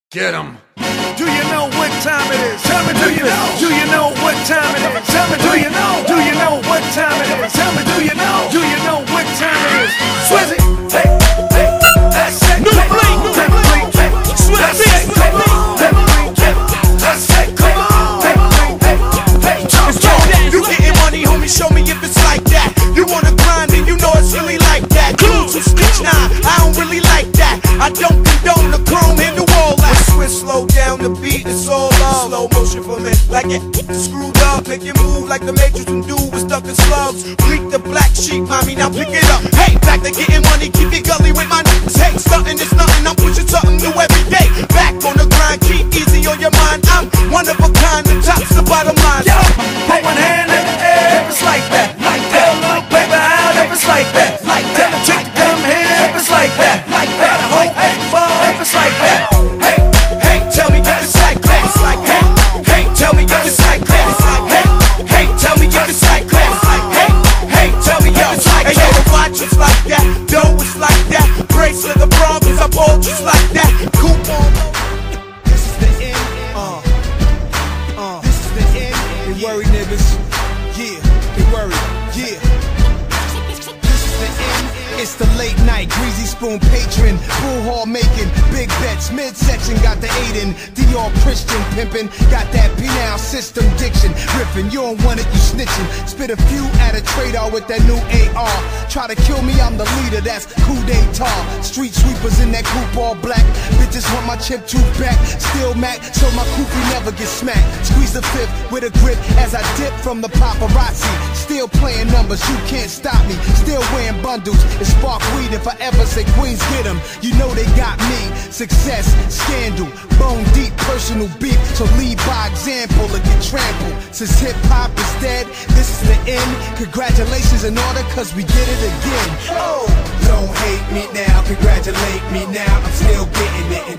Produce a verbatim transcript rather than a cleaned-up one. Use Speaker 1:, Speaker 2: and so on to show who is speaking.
Speaker 1: Get 'em.
Speaker 2: Do you know what time it is? Tell me, do you know? Do you know what time it is? Tell me, do you know? Do you know what time it is? Tell me, do you know? Do you know what time it is? Swizzy, hey, hey, that's it. New fleet, new fleet, Swizzy, hey, hey, that's it. Come on, hey, hey, hey,
Speaker 3: let's go. You getting money, homie? Show me if it's like that. You wanna grind and you know it's really like that. Clues who stitch now, I don't really like that. I don't condone the chrome in the wall. Slow down the beat, it's all love. Slow motion for me, like it screwed up. Make it move like the Matrix and do with stuck in slugs. Bleak the black sheep, mommy, now pick it up. Hey, back to getting money, keep it gully with my niggas. Hey, stuntin' is nothing, I'm pushing something new every day. Back on the grind, keep easy on your mind. I'm one of a kind, the top's the bottom line.
Speaker 2: Yo, put one hand in the air if it's like that, like that. A little paper out if it's like that, like that. Take the come here if it's like that, like that. Hope fall if it's like that.
Speaker 3: Tell me if it's like that. It's like hey, hey, tell me if it's like that. It's like hey, hey, tell me if it's like that. It's like hey, hey, tell me if it's like that. Hey, yo, the watch is like that, dough is like that, bracelet the problems, I'm all just like that. Coupon. This is the end. Uh, uh, this is the end. They worry, niggas. Yeah, they worry. Yeah. It's the late night, greasy spoon patron, pool hall making, big bets, midsection got the Aiden, Dior Christian pimpin', got that P-Now system diction, riffin', you don't want it, you snitchin', spit a few at a trade-off with that new A R, try to kill me, I'm the leader, that's coup d'etat, street sweepers in that coupe all black, bitches want my chip tooth back, still Mac, so my koofy never gets smacked, squeeze the fifth with a grip as I dip from the paparazzi, still playing numbers, you can't stop me, still wearing bundles, it's spark weed if I ever say Queens get 'em. You know they got me. Success, scandal, bone deep personal beef. So lead by example or get trampled. Since hip hop is dead, this is the end. Congratulations in order, cause we get it again. Oh, don't hate me now, congratulate me now. I'm still getting it.